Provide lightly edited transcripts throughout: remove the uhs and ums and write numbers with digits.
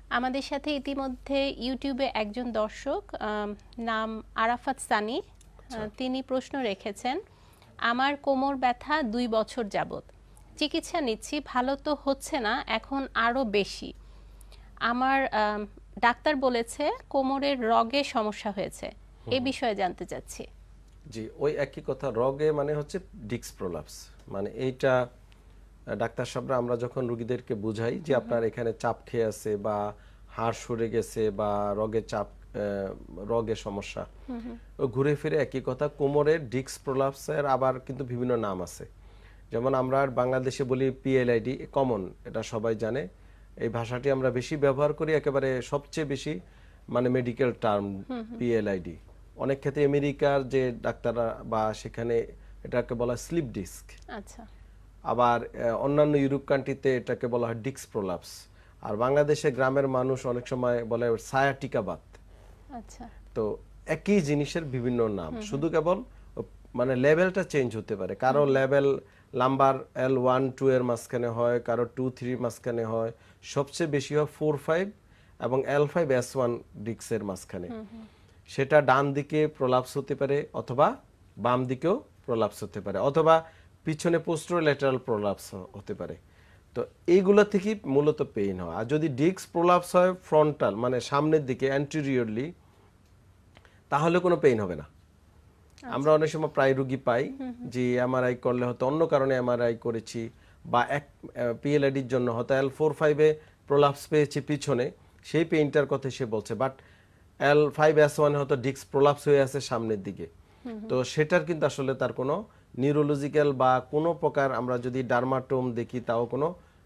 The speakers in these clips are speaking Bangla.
আমাদের সাথে ইতিমধ্যে ইউটিউবে একজন দর্শক নাম আরাফাত সানি, তিনি প্রশ্ন রেখেছেন, আমার কোমর ব্যথা 2 বছর যাবত, চিকিৎসা নিচ্ছি, ভালো তো হচ্ছে না, এখন আরো বেশি। আমার ডাক্তার বলেছে কোমরের রগে সমস্যা হয়েছে, এই বিষয়ে জানতে চাচ্ছি। জি, ওই একই কথা, রগে মানে হচ্ছে ডিস্ক প্রলাপস। মানে এইটা ডাক্তার সাহেবরা আমরা যখন রোগীদেরকে বুঝাই যে আপনার এখানে চাপ খেয়ে আছে বা হাড় সরে গেছে বা রগে চাপ, রগে সমস্যা, ও ঘুরে ফিরে একই কথা। কোমরের ডিস্ক প্রলাপসের আবার কিন্তু বিভিন্ন নাম আছে। যেমন আমরা বাংলাদেশে বলি পিএলআইডি, কমন, এটা সবাই জানে। এই ভাষাটি আমরা বেশি ব্যবহার করি, একেবারে সবচেয়ে বেশি মানে মেডিকেল টার্ম পিএলআইডি। অনেক ক্ষেত্রে আমেরিকার যে ডাক্তাররা বা সেখানে এটাকে বলা স্লিপ ডিস্ক। আচ্ছা। আবার অন্যান্য ইউরোপ কান্ট্রিতে এটাকে বলা হয় ডিস্ক প্রলাপস। আর বাংলাদেশে গ্রামের মানুষ অনেক সময় বলে সায়াটিকা বাত। আচ্ছা। তো একই জিনিসের বিভিন্ন নাম, শুধু কেবল মানে লেভেলটা চেঞ্জ হতে পারে। কারো লেভেল নাম্বার L1 2 এর মাঝখানে হয়, কারো 2 3 মাঝখানে হয়, সবচেয়ে বেশি হয় 4 5 এবং L5 S1 ডিস্কের মাঝখানে। সেটা ডান দিকে প্রলাপস হতে পারে অথবা বাম দিকেও প্রলাপস হতে পারে অথবা পিছনে পোস্টোল্যাটারাল প্রলাপস হতে পারে। তো এইগুলো থেকেই মূলত পেইন হয়। আর যদি ডিস্ক প্রলাপস হয় ফ্রন্টাল মানে সামনের দিকে অ্যান্টেরিয়রলি, তাহলে কোনো পেইন হবে না। আমরা অনেক সময় প্রায় রোগী পাই যে এমআরআই করলে হয়তো অন্য কারণে এমআরআই করেছি বা এক পিএলআইডির জন্য হয়তো L4 5 এ প্রলাপস পেয়েছি পিছনে, সেই পেইনটার কথা সে বলছে, বাট L5 S1 হয়তো ডিস্ক প্রলাপস হয়ে আছে সামনের দিকে। তো সেটার কিন্তু আসলে তার কোনো নিউরোলজিক্যাল বা কোনো প্রকার আমরা যদি ডার্মাটোম দেখি তাও কোনো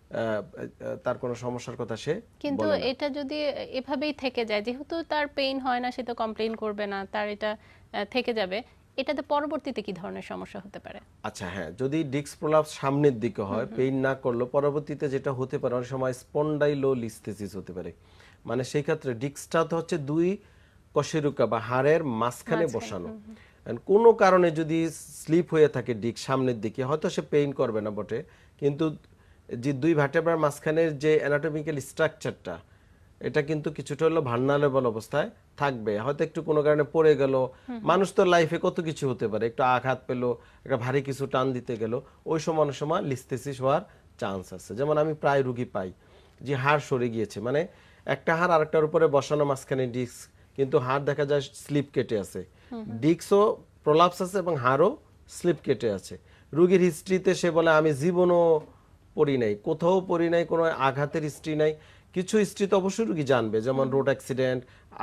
তার কোনো সমস্যার কথা সে কিন্তু বলে না। এটা যদি এভাবেই থেকে যায়, যেহেতু তার পেইন হয় না, সে তো কমপ্লেইন করবে না, তার এটা থেকে যাবে, এটাতে পরবর্তীতে কি ধরনের সমস্যা হতে পারে? আচ্ছা, হ্যাঁ, যদি ডিস্ক প্রলাপস সামনের দিকে হয়, পেইন না করলো, পরবর্তীতে যেটা হতে পারে অনেক সময় স্পন্ডাইলোলিস্থেসিস হতে পারে। মানে সেই ক্ষেত্রে ডিস্কটা তো হচ্ছে দুই কশেরুকা বা হাড়ের মাঝখানে বসানো। কোনো কারণে যদি স্লিপ হয়ে থাকে ডিস্ক সামনের দিকে, হয়তো সে পেইন করবে না বটে, কিন্তু যে দুই ভার্টেব্রার মাঝখানের যে অ্যানাটমিক্যাল স্ট্রাকচারটা, এটা কিন্তু কিছুটা হলো ভালনারেবল অবস্থায় থাকবে। হয়তো একটু কোনো কারণে পড়ে গেল, মানুষ তো লাইফে কত কিছু হতে পারে, একটু আঘাত পেলো, একটা ভারী কিছু টান দিতে গেল, ওই সময় অনেক সময় লিস্থেসিস হওয়ার চান্স আছে। যেমন আমি প্রায় রুগী পাই যে হাড় সরে গিয়েছে, মানে একটা হাড় আরেকটার উপরে বসানো মাঝখানে ডিস্ক, কিন্তু হাড় দেখা যায় স্লিপ কেটে আছে, ডিস্কও প্রলাপস আছে এবং হাড়ও স্লিপ কেটে আছে। রুগীর হিস্ট্রিতে সে বলে আমি জীবনও পড়ি নাই, কোথাও পড়ি নাই, কোনো আঘাতের হিস্ট্রি নাই। কিছু হিস্ট্রি তো অবশ্যই রুগী জানবে, যেমন রোড অ্যাক্সিডেন্ট,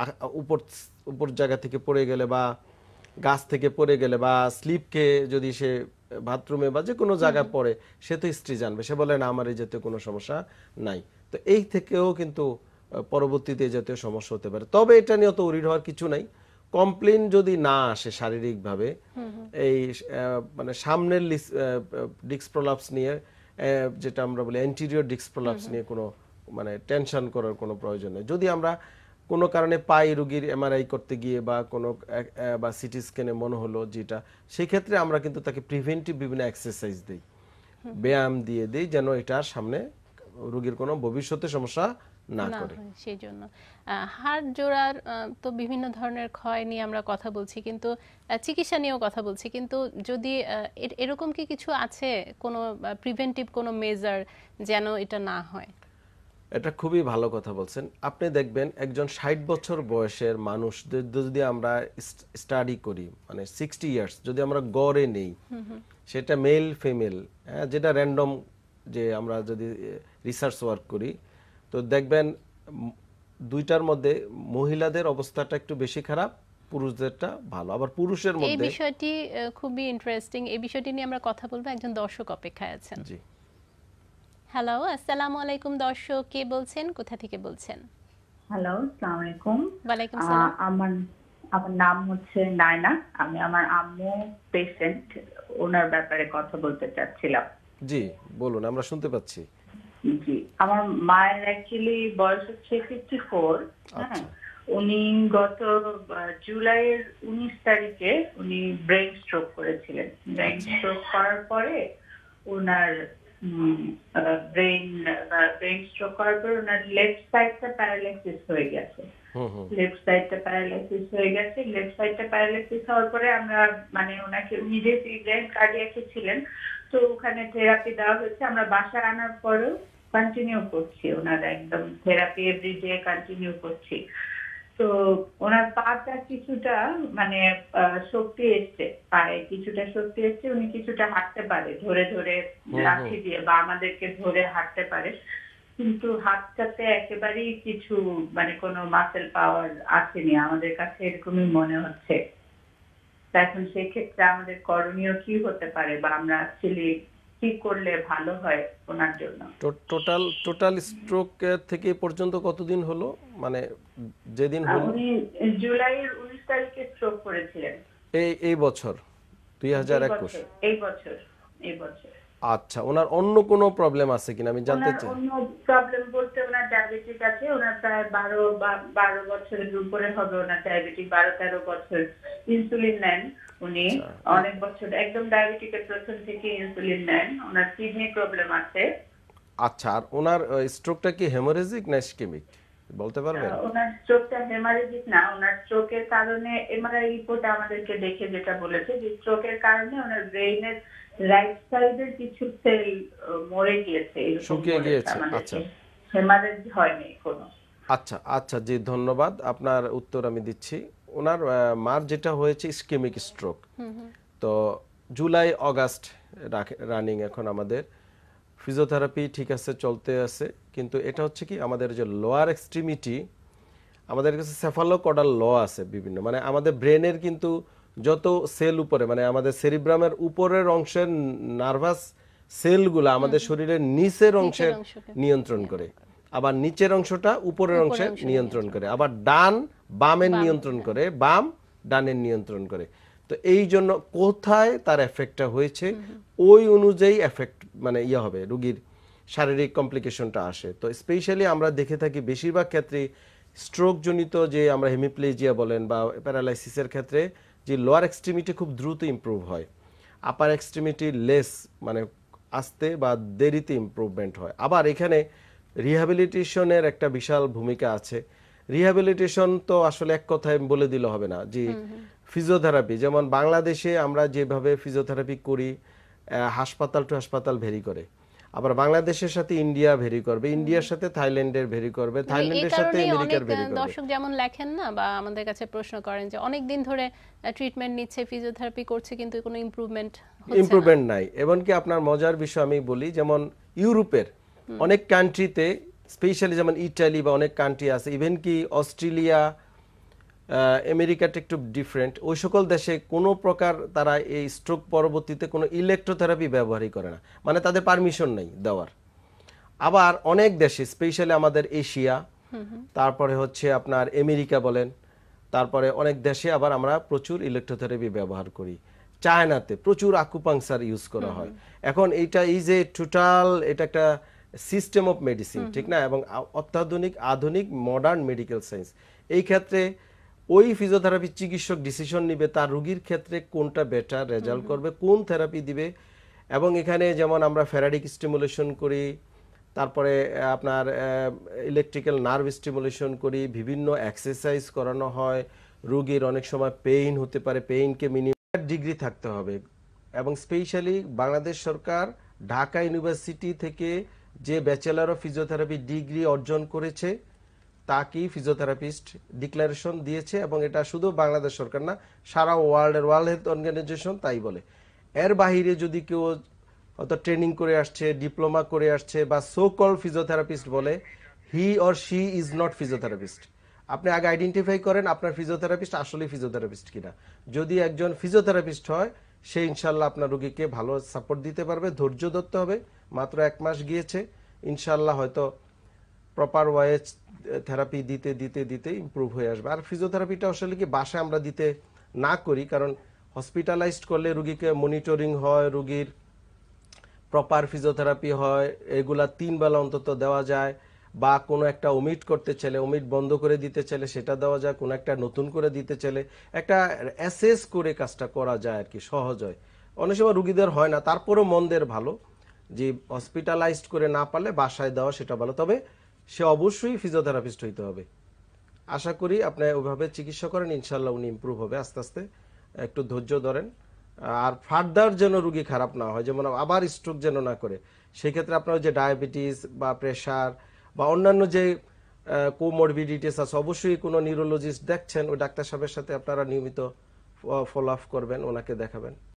উপর জায়গা থেকে পড়ে গেলে বা গাছ থেকে পড়ে গেলে বা স্লিপ খেয়ে যদি সে বাথরুমে বা যে কোনো জায়গায় পড়ে, সে তো হিস্ট্রি জানবে। সে বলে না আমার এই জাতীয় কোনো সমস্যা নাই। তো এই থেকেও কিন্তু পরবর্তীতে এই জাতীয় সমস্যা হতে পারে। তবে এটা নিয়ে তো উরির হওয়ার কিছু নাই। কমপ্লেন যদি না আসে শারীরিকভাবে, এই মানে সামনের ডিস্ক প্রলাপস নিয়ে, যেটা আমরা বলি অ্যান্টেরিয়র ডিস্ক প্রলাপস নিয়ে কোনো মানে টেনশন করার কোনো প্রয়োজন নেই। যদি আমরা কোনো কারণে পাই রোগীর এমআরআই করতে গিয়ে বা কোনো বা সিটি স্ক্যানে মনে হলো যেটা, সেই ক্ষেত্রে আমরা কিন্তু তাকে প্রিভেন্টিভ বিভিন্ন এক্সারসাইজ দিই, ব্যায়াম দিয়ে দিই, যেন এটা সামনে রোগীর কোনো ভবিষ্যতে সমস্যা না করে। সেই জন্য হাড় জোড়ার তো বিভিন্ন ধরনের ক্ষয় নিয়ে আমরা কথা বলছি, কিন্তু চিকিৎসা নিয়েও কথা বলছি, কিন্তু যদি এরকম কি কিছু আছে কোনো প্রিভেন্টিভ কোনো মেজার যেন এটা না হয়? এটা খুবই ভালো কথা বলছেন। আপনি দেখবেন একজন 60 বছর বয়সের মানুষ যদি আমরা স্টাডি করি, মানে 60 ইয়ার্স যদি আমরা গড়ে নেই, সেটা মেল ফিমেল, যেটা র্যান্ডম, যে আমরা যদি রিসার্চ ওয়ার্ক করি, তো দেখবেন দুইটার মধ্যে মহিলাদের অবস্থাটা একটু বেশি খারাপ, পুরুষদেরটা ভালো। আবার পুরুষের মধ্যে এই বিষয়টি খুবই ইন্টারেস্টিং, এই বিষয়টি নিয়ে আমরা কথা বলবো। একজন দর্শক অপেক্ষায় আছেন। জি, হ্যালো, আসসালামু আলাইকুম দর্শক, কে বলছেন, কোথা থেকে বলছেন? হ্যালো, আসসালামু আলাইকুম। ওয়ালাইকুম সালাম। আমার নাম হচ্ছে নায়না। আমি আমার আম্মু পেশেন্ট, ওনার ব্যাপারে কথা বলতে চাচ্ছিলাম। জি বলুন, আমরা শুনতে পাচ্ছি। জি, আমার মায়ের অ্যাকচুয়ালি বয়স হচ্ছে 54। হ্যাঁ, উনি গত জুলাইয়ের 19 তারিখে উনি ব্রেন স্ট্রোক করেছিলেন। ব্রেন স্ট্রোক করার পরে ওনার ব্রেন স্ট্রোক করার পর ওনার লেফট সাইডটা প্যারালাইসিস হয়ে গেছে। লেফট সাইডটা প্যারালাইসিস হয়ে গেছে। লেফট সাইডটা প্যারালাইসিস হওয়ার পরে আমরা মানে ওনাকে নিজে ব্রেন কার্ডিয়াকে ছিলেন, তো ওখানে থেরাপি দেওয়া হয়েছে। আমরা বাসায় আনার পরেও কন্টিনিউ করছি, ওনার একদম থেরাপি এভরিডে কন্টিনিউ করছি। তো ওনার পাটা কিছুটা মানে শক্তি এসছে, পায়ে কিছুটা শক্তি এসছে, উনি কিছুটা হাঁটতে পারে, ধরে ধরে লাঠি দিয়ে বা আমাদেরকে ধরে হাঁটতে পারে, কিন্তু হাতটাতে একেবারেই কিছু মানে কোনো মাসেল পাওয়ার আসেনি, আমাদের কাছে এরকমই মনে হচ্ছে। এখন সেক্ষেত্রে আমাদের করণীয় কি হতে পারে বা আমরা অ্যাকচুয়ালি কি করলে ভালো হয় ওনার জন্য? টোটাল স্ট্রোক থেকে পর্যন্ত কতদিন হলো, মানে যেদিন হলো? উনি জুলাইয়ের 19 তারিখে স্ট্রোক করেছিলেন। এই বছর 2021? এই বছর। আচ্ছা, ওনার অন্য কোনো প্রবলেম আছে কিনা আমি জানতে চাই। অন্য প্রবলেম বলতে ওনার ডায়াবেটিস আছে, ওনার প্রায় 12 বছরের উপরে হবে ওনার ডায়াবেটিস, 12-13 বছর ইনসুলিন নেন উনি অনেক বছর, একদম ডায়াবেটিকের প্রথম থেকে ইনসুলিন নেন। ওনার কিডনি প্রবলেম আছে। আচ্ছা, আর ওনার স্ট্রোকটা কি হেমোরেজিক না ইসকেমিক বলতে পারবেন? ওনার স্ট্রোকটা হেমারেজিক না, ওনার স্ট্রোকের কারণে এমআরআই রিপোর্ট আমাদেরকে দেখে যেটা বলেছে যে স্ট্রোকের কারণে ওনার ব্রেইনের রাইট সাইডের কিছু সেল মরে গিয়েছে, শুকিয়ে গিয়েছে। আচ্ছা, হেমারেজ হয়নি কোনো। আচ্ছা জি, ধন্যবাদ। আপনার উত্তর আমি দিচ্ছি। ওনার মার যেটা হয়েছে ইসকেমিক স্ট্রোক, তো জুলাই আগস্ট রানিং এখন আমাদের ফিজিওথেরাপি ঠিক আছে, চলতে আছে, কিন্তু এটা হচ্ছে কি আমাদের যে লোয়ার এক্সট্রিমিটি, আমাদের কাছে সেফালোকডাল ল আছে বিভিন্ন, মানে আমাদের ব্রেনের কিন্তু যত সেল উপরে, মানে আমাদের সেরিব্রামের উপরের অংশের নার্ভাস সেলগুলো আমাদের শরীরের নিচের অংশের নিয়ন্ত্রণ করে, আবার নিচের অংশটা উপরের অংশের নিয়ন্ত্রণ করে, আবার ডান বামের নিয়ন্ত্রণ করে, বাম ডানের নিয়ন্ত্রণ করে। তো এই জন্য কোথায় তার এফেক্টটা হয়েছে ওই অনুযায়ী এফেক্ট মানে হবে, রোগীর শারীরিক কমপ্লিকেশনটা আসে। তো স্পেশালি আমরা দেখে থাকি বেশিরভাগ ক্ষেত্রে স্ট্রোক জনিত যে আমরা হেমিপ্লেজিয়া বলেন বা প্যারালাইসিসের ক্ষেত্রে যে লোয়ার এক্সট্রিমিটি খুব দ্রুত ইমপ্রুভ হয়, আপার এক্সট্রিমিটি লেস মানে আস্তে বা দেরিতে ইমপ্রুভমেন্ট হয়। আবার এখানে রিহ্যাবিলিটেশনের একটা বিশাল ভূমিকা আছে। রিহ্যাবিলিটেশন তো আসলে এক কথায় বলে দিলে হবে না, যে ফিজিওথেরাপি যেমন বাংলাদেশে আমরা যেভাবে ফিজিওথেরাপি করি, হাসপাতাল টু হাসপাতাল ভেরি করে, আবার বাংলাদেশের সাথে ইন্ডিয়া ভেরি করবে, ইন্ডিয়ার সাথে থাইল্যান্ডের ভেরি করবে, থাইল্যান্ডের সাথে আমেরিকার ভেরি করবে। দর্শক যেমন লেখেন না বা আমাদের কাছে প্রশ্ন করেন যে অনেক দিন ধরে ট্রিটমেন্ট নিচ্ছে, ফিজিওথেরাপি করছে, কিন্তু কোনো ইমপ্রুভমেন্ট নাই। এমনকি আপনার মজার বিষয় আমি বলি, যেমন ইউরোপের অনেক কান্ট্রিতে, স্পেশালি যেমন ইটালি বা অনেক কান্ট্রি আছে, ইভেন কি অস্ট্রেলিয়া, আমেরিকাটা একটু ডিফারেন্ট, ওই সকল দেশে কোনো প্রকার তারা এই স্ট্রোক পরবর্তীতে কোনো ইলেকট্রোথেরাপি ব্যবহারই করে না, মানে তাদের পারমিশন নেই দেওয়ার। আবার অনেক দেশে স্পেশালি আমাদের এশিয়া, তারপরে হচ্ছে আপনার আমেরিকা বলেন, তারপরে অনেক দেশে আবার আমরা প্রচুর ইলেকট্রোথেরাপি ব্যবহার করি। চায়নাতে প্রচুর আকুপাংচার ইউজ করা হয়। এখন এইটা ইজ এ টোটাল, এটা একটা সিস্টেম অফ মেডিসিন, ঠিক না, এবং অত্যাধুনিক আধুনিক মডার্ন মেডিকেল সায়েন্স। এই ক্ষেত্রে ওই ফিজিওথেরাপি চিকিৎসক ডিসিশন নিবে তার রোগীর ক্ষেত্রে কোনটা বেটার রেজাল্ট করবে, কোন থেরাপি দিবে। এবং এখানে যেমন আমরা ফ্যারাডিক স্টিমুলেশন করি, তারপরে আপনার ইলেকট্রিক্যাল নার্ভ স্টিমুলেশন করি, বিভিন্ন এক্সারসাইজ করানো হয়, রোগীর অনেক সময় পেইন হতে পারে, পেইনকে মিনিমাম ডিগ্রি থাকতে হবে। এবং স্পেশালি বাংলাদেশ সরকার ঢাকা ইউনিভার্সিটি থেকে যে ব্যাচেলর অফ ফিজিওথেরাপি ডিগ্রি অর্জন করেছে তাকেই ফিজিওথেরাপিস্ট ডিক্লারেশন দিয়েছে, এবং এটা শুধু বাংলাদেশ সরকার না, সারা ওয়ার্ল্ড হেলথ অর্গানাইজেশন তাই বলে। এর বাহিরে যদি কেউ হয়তো ট্রেনিং করে আসছে, ডিপ্লোমা করে আসছে বা সো কল ফিজিওথেরাপিস্ট বলে, he or she is not physiotherapist. আপনি আগে আইডেন্টিফাই করেন আপনার ফিজিওথেরাপিস্ট আসলে ফিজিওথেরাপিস্ট কিনা। যদি একজন ফিজিওথেরাপিস্ট হয়, সে ইনশাল্লাহ আপনার রোগীকে ভালো সাপোর্ট দিতে পারবে। ধৈর্য ধরতে হবে, মাত্র 1 মাস গিয়েছে, ইনশাল্লাহ হয়তো প্রপার ওয়ে থেরাপি দিতে দিতে দিতে ইমপ্রুভ হয়ে আসবে। আর ফিজিওথেরাপিটা আসলে কি বাসায় আমরা দিতে না করি, কারণ হসপিটালাইজড করলে রোগীকে মনিটরিং হয়, রোগীর প্রপার ফিজিওথেরাপি হয়, এগুলা 3 বেলা অন্তত দেওয়া যায়, বা কোনো একটা ওমিট করতে চাইলে, ওমিট বন্ধ করে দিতে চাইলে সেটা দেওয়া যায়, কোনো একটা নতুন করে দিতে চাইলে একটা অ্যাসেস করে কাজটা করা যায় আর কি, সহজ হয়। অনেক সময় রোগীদের হয় না, তারপরেও মনদের ভালো যে হসপিটালাইজড করে না পারলে বাসায় দেওয়া সেটা ভালো, তবে সে অবশ্যই ফিজিওথেরাপিস্ট হইতে হবে। আশা করি আপনি ওইভাবে চিকিৎসা করেন, ইনশাল্লাহ উনি ইমপ্রুভ হবে আস্তে আস্তে, একটু ধৈর্য ধরেন। আর ফার্দার যেন রুগী খারাপ না হয়, যেমন আবার স্ট্রোক যেন না করে, সেই ক্ষেত্রে আপনার যে ডায়াবেটিস বা প্রেশার বা অন্যান্য যে কোমরবিডিটিস আছে, অবশ্যই কোনো নিউরোলজিস্ট দেখছেন, ওই ডাক্তার সাহেবের সাথে আপনারা নিয়মিত ফলো আপ করবেন, ওনাকে দেখাবেন।